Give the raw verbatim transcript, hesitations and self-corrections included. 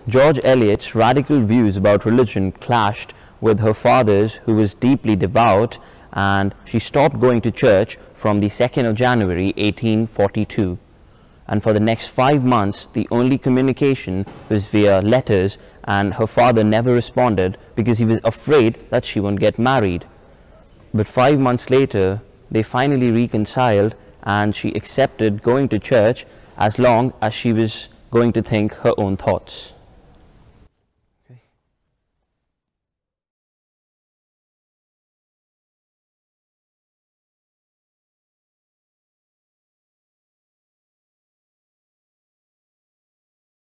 George Eliot's radical views about religion clashed with her father's, who was deeply devout, and she stopped going to church from the second of January eighteen forty-two. And for the next five months, the only communication was via letters, and her father never responded because he was afraid that she won't get married. But five months later, they finally reconciled, and she accepted going to church as long as she was going to think her own thoughts.